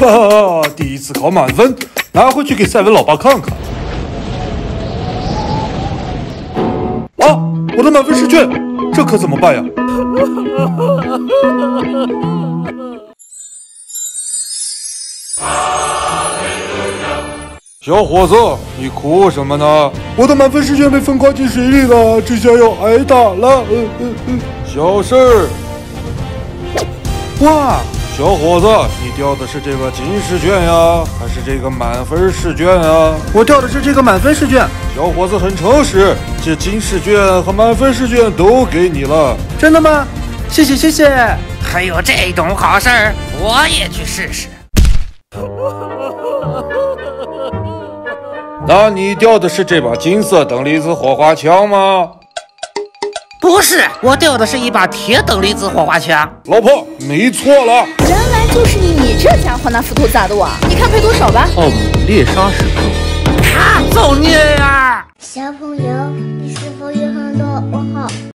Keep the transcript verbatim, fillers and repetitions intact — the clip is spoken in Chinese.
啊，第一次考满分，拿回去给赛文老爸看看。啊，我的满分试卷，这可怎么办呀？小伙子，你哭什么呢？我的满分试卷被风刮进水里了，这下要挨打了。嗯嗯嗯，小事儿。哇，小伙子，你掉的是这个金试卷呀，还是这个满分试卷啊？我掉的是这个满分试卷。小伙子很诚实，这金试卷和满分试卷都给你了。真的吗？谢谢谢谢。 还有这种好事儿，我也去试试。 那你掉的是这把金色等离子火花枪吗？ 不是，我掉的是一把铁等离子火花枪。 老婆，没错了。 原来就是你这家伙拿斧头砸的我，你看赔多少吧。 奥姆猎杀时刻， 啊，造孽呀！ 小朋友，你是否有很多问号？